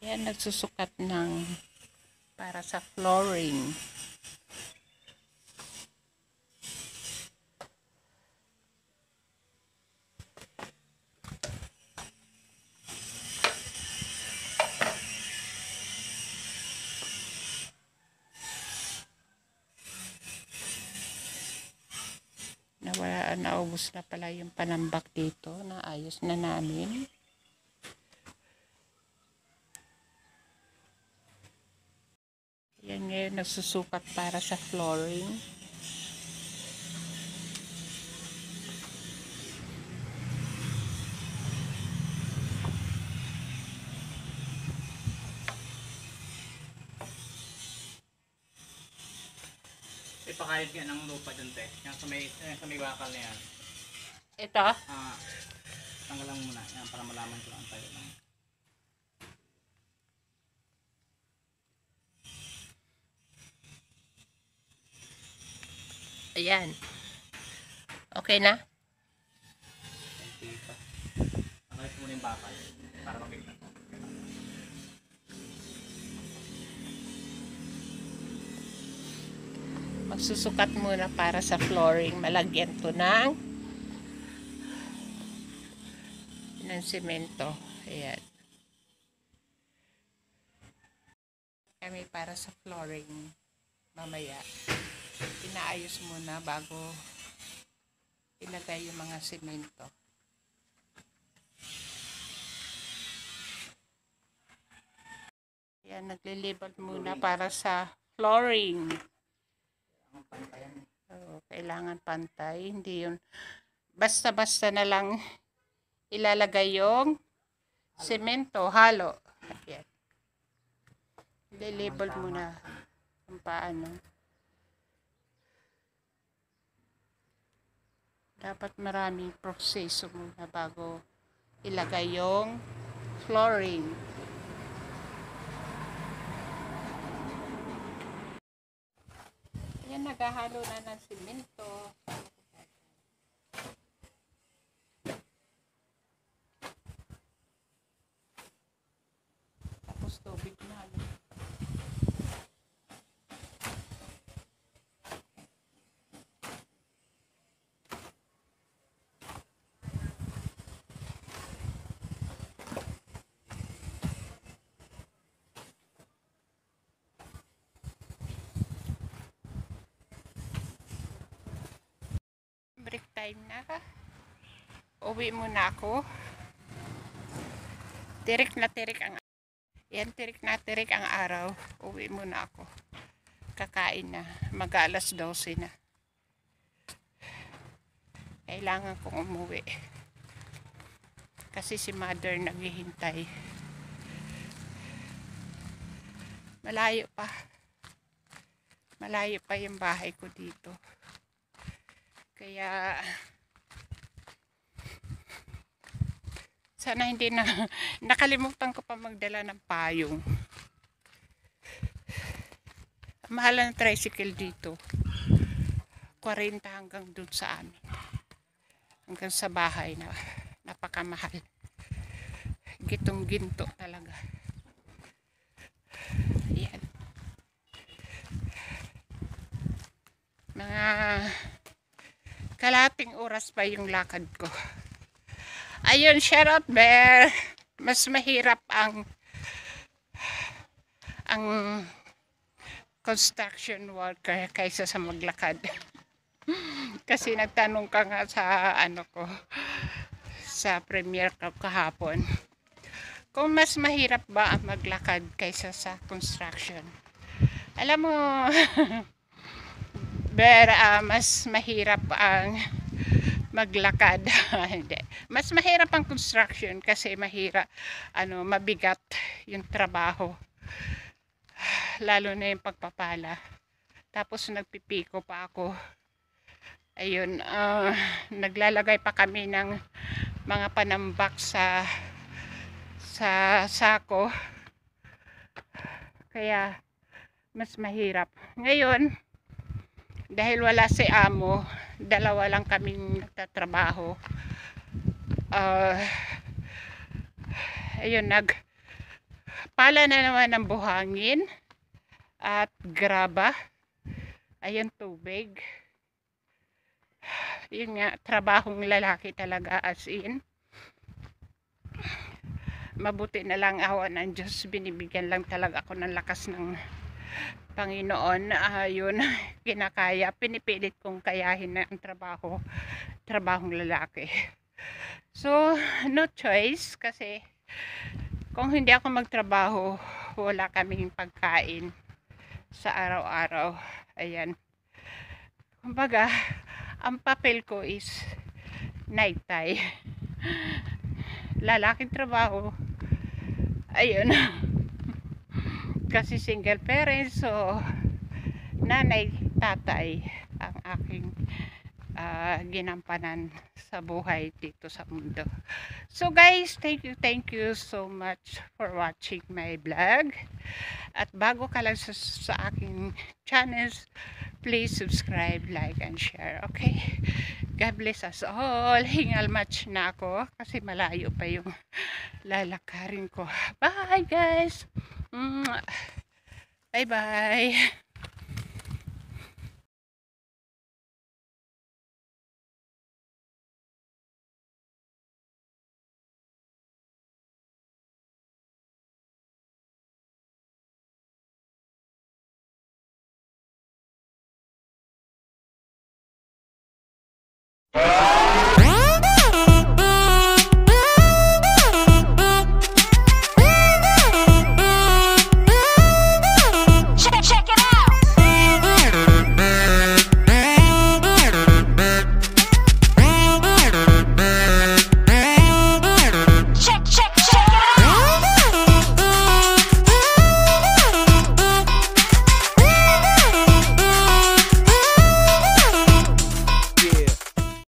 Yan, nagsusukat ng para sa flooring. Naubos na pala yung panambak dito. Naayos na namin. Yan ngayon nagsusukat para sa flooring. Ipakayod nga ng lupa dyan, te. Yan sa may bakal na yan. Ito? Tanggalan muna. Yan, para malaman ko lang tayo lang. Ayan. Okay na? Konti pa. Tanggalin ko muna yung bakal. Para makita. Magsusukat muna para sa flooring. Malagyan to ng semento. Ayan. Kami para sa flooring mamaya. Inaayos muna bago ilagay yung mga semento. Ayan, naglilibot muna para sa flooring. Kailangan pantay. Hindi yun basta-basta na lang ilalagay yung semento, halo. Ayan. Ililabel muna kung paano. Dapat maraming proseso muna bago ilagay yung flooring. Yan, naghahalo na ng semento. Tapos tubig na. Break time na. Uwi muna ako. Tirik na tirik ang araw. Uwi muna ako. Kakain na. Mag-alas 12 na. Kailangan kong umuwi. Kasi si mother naghihintay. Malayo pa. Malayo pa yung bahay ko dito. Kaya sana hindi na nakalimutan ko pa magdala ng payong. Mahal ng tricycle dito. 40 hanggang dun sa amin. Hanggang sa bahay na napakamahal. Gitong-ginto talaga. Yan. Mga kalahating oras pa yung lakad ko. Ayun, shout out bear. Mas mahirap ang construction worker kaysa sa maglakad. Kasi nagtanong ka nga sa sa premiere ko kahapon. Kung mas mahirap ba ang maglakad kaysa sa construction. Alam mo, mas mahirap ang maglakad. Hindi. Mas mahirap ang construction kasi mabigat yung trabaho. Lalo na yung pagpapala. Tapos nagpipiko pa ako. Ayun, naglalagay pa kami ng mga panambak sa sako. Kaya mas mahirap. Ngayon, dahil wala si amo, dalawa lang kaming nagtatrabaho. Ayun, pala na naman ng buhangin at graba. Ayan, tubig. Yun nga, trabahong lalaki talaga, as in. Mabuti na lang, awa ng Diyos, binibigyan lang talaga ako ng lakas ng Panginoon. Yun, kinakaya, pinipilit kong kayahin na ang trabahong lalaki. So, no choice, kasi kung hindi ako magtrabaho, wala kaming pagkain sa araw-araw. Ayan. Kumbaga, ang papel ko is night tie. Lalaking trabaho. Ayun. Kasi single parent, so nanay, tatay ang aking ginampanan sa buhay dito sa mundo. So guys, thank you so much for watching my vlog. At bago ka lang sa aking channels, please subscribe, like, and share. Okay? God bless us all. Hingal match na ako kasi malayo pa yung lalakarin ko. Bye guys! Bye bye!